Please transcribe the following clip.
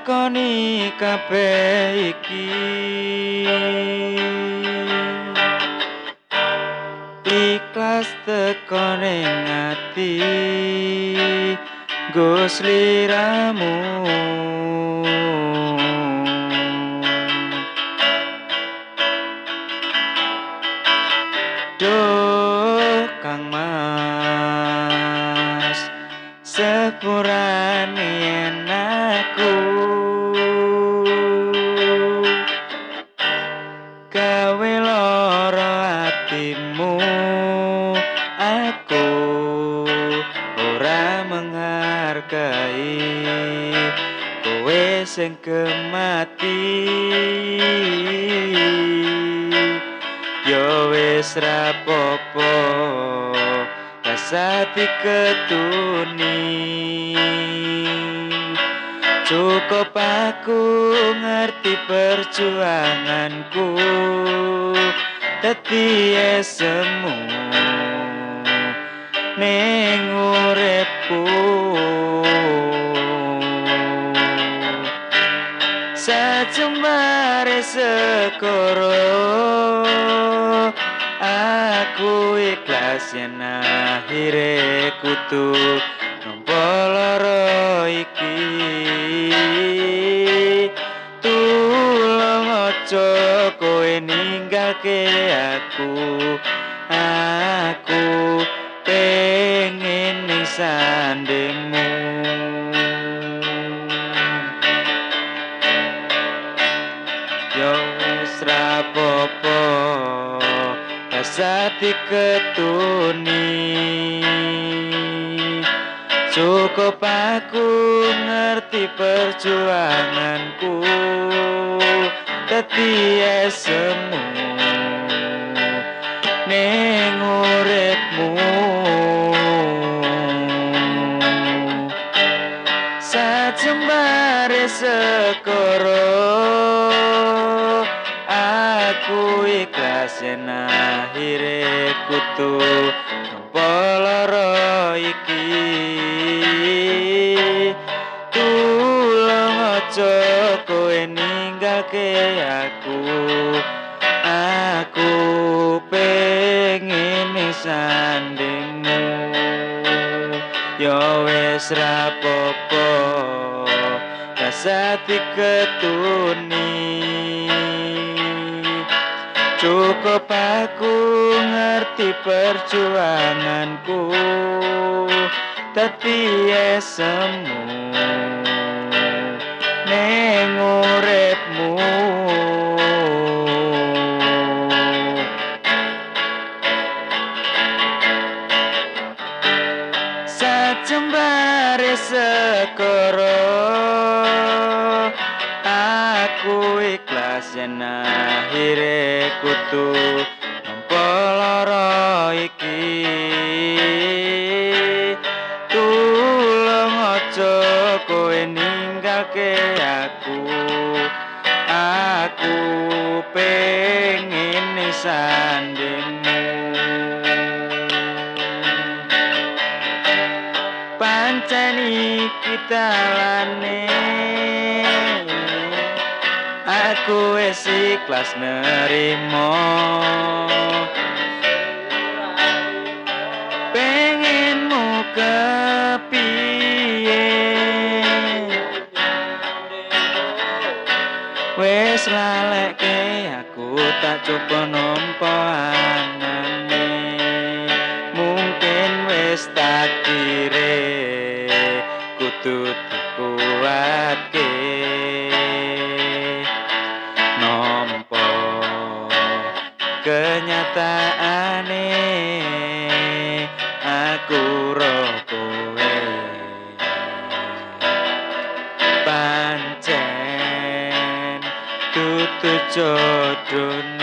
lakoni kabeh iki ikhlas teko ning ati nggo sliramu Duh Kang Mas sepurane yen aku gawe lara atimu aku ora menghargai kowe sing kemati yo wis rapopo rasa diketuni cukup aku ngerti perjuanganku dadi esemu ning uripku sajembare sekoro aku ikhlas yen akhire kudu nampa lara iki tulung aja kowe ninggalke aku pengen ning sandingmu yo wis rapopo rasa diketuni cukup aku ngerti perjuanganku dadi esemu ning uripmu sajembare sekoro aku ikhlas yen akhire kudu nampa lara iki tulung aja kowe ninggalke aku pengen ning sandingmu yo wis rapopo rasa diketuni cukup aku ngerti perjuanganku dadi esemu ning uripmu sajembare sekoro aku ikhlas yen akhire kudu nampa lara iki tulung aja kowe ninggalke aku pengen ning sandingmu pancen iki dalane aku wis ikhlas nerimo pengenmu kepiye wis lalekke aku tak coba nampa anane mungkin wis takdire kudu dikuatke nampa kenyataane aku roh kowe pancen tutu jodohne